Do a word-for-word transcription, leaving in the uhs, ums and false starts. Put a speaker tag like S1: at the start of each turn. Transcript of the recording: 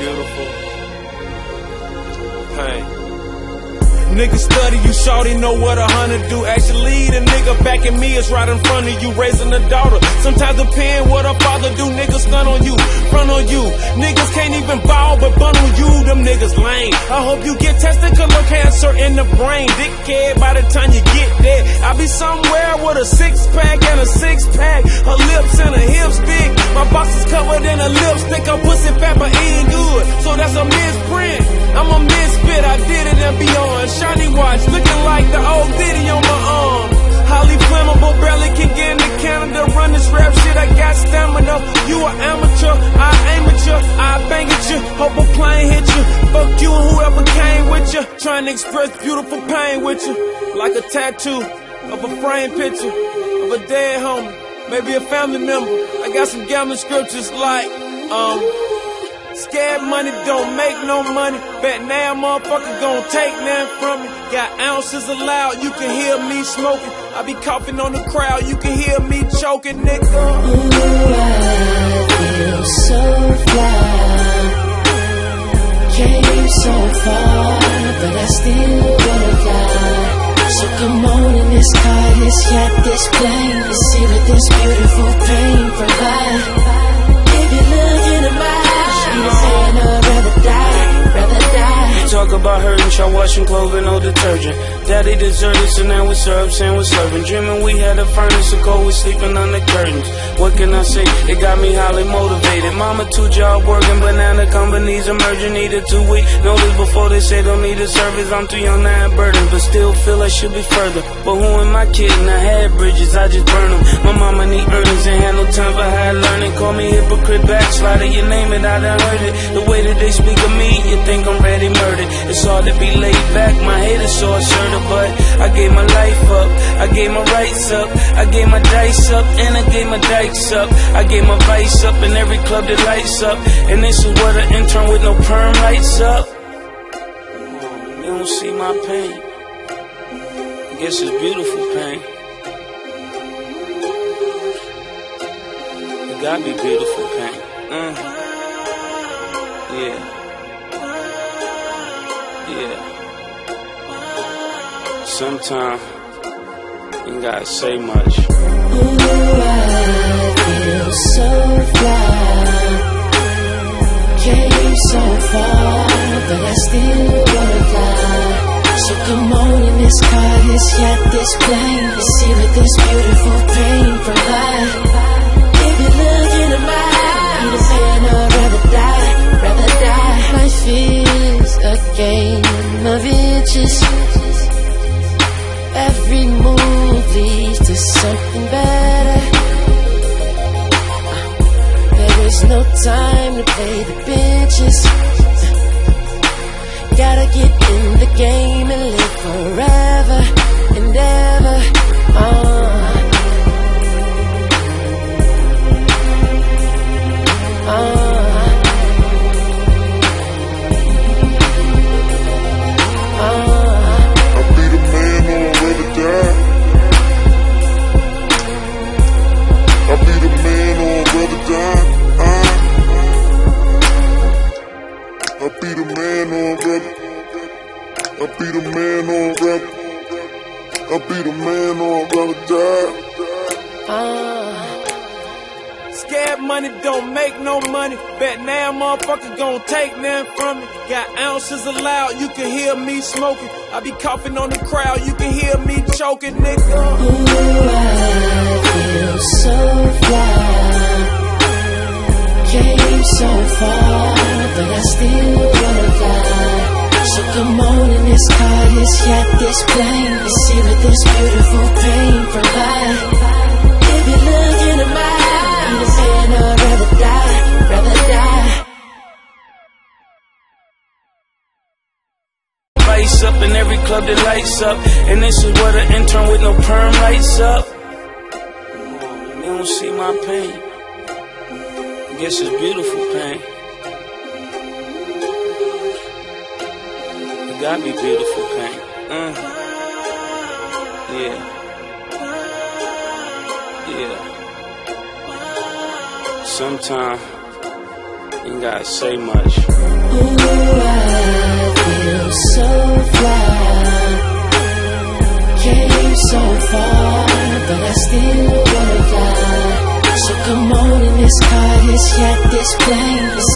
S1: beautiful pain. Niggas study you, shawty know what a hundred do. Actually, the nigga backing me is right in front of you, raising a daughter. Sometimes depend what a father do. Niggas stun on you, front on you. Niggas can't even ball but bun on you. Them niggas lame. I hope you get testicular cancer in the brain. Dickhead, by the time you get there, I'll be somewhere with a six pack and a six pack. Her lips and her hips big. My box is covered in a lipstick. Her pussy fat but ain't good, so that's a misprint. I'm a misfit, I did it and beyond. Shiny watch, looking like the old Diddy on my arm. Highly flammable, barely can get into Canada. Run this rap shit, I got stamina. You are amateur, I aim at you, I bang at you. Hope a plane hit you. Fuck you and whoever came with you. Trying to express beautiful pain with you. Like a tattoo of a framed picture of a dead homie, maybe a family member. I got some gambling scriptures like, um... scared money don't make no money. Bet now motherfucker gon' take nothing from me. Got ounces allowed, you can hear me smoking. I be coughing on the crowd, you can hear me choking, nigga.
S2: Ooh, I feel so fly. Came so far, but I still wanna fly. So come on in this car, this yacht, this plane. Let's see what this beautiful pain provide. If you look into my saying I'd rather die, rather die.
S3: Talk about hurting, try washing clothing, no detergent. Daddy deserted, so now we serve, saying we're serving. Dreaming we had a furnace, so cold, we sleeping under curtains. What can I say? It got me highly motivated. Mama two job working, banana companies emerging. Need a two week notice before they say don't need a service. I'm too young, now I'm burdened, but still feel I should be further. But who am I kidding? I had bridges, I just burn them. My mama need earnings, ain't had no time for high learning. Call me hypocrite, backslider, you name it, I done heard it. The way that they speak of me, you think I'm ready murdered. It's hard to be laid back, my head is so assertive. But I gave my life up, I gave my rights up, I gave my dice up, and I gave my dikes up. I gave my vice up in every club that lights up. And this is where the intern with no perm lights up. You don't see my pain, I guess it's beautiful pain. It gotta be beautiful pain. uh. Yeah. Yeah. Sometimes you ain't gotta say much.
S2: Ooh, I feel so fly. Came so far, but I still wanna fly. So come on in this car, this yacht, this plane. Let's see what this beautiful pain provide. If you look into my eyes, you're saying I'd rather die, rather die. Life is a game of inches. Every move leads to something better. There is no time to play the benches. Gotta get in the game and live forever and ever. Uh, uh,
S4: I'll be the man or rather, I'll be the man or rather die.
S2: Uh.
S1: Scared money don't make no money. Bet now motherfucker gon' take nothing from me. Got ounces allowed, you can hear me smoking. I be coughing on the crowd, you can hear me choking, nigga.
S2: Ooh, I feel so fly. Came so far, but I still wanna fly. So come on in this car, this yacht, this plane. Let's see what this beautiful pain provide. If you look into my eyes, you're saying I'd rather die, rather die.
S3: Lights up in every club that lights up. And this is where the intern with no perm lights up. You don't see my pain, I guess it's beautiful pain. It gotta be beautiful pain. Uh. Yeah. Yeah. Sometimes Ain't gotta say much.
S2: Ooh, I feel so fly. Came so far, but I still wanna fly. So come on in this car, this yacht, this plane.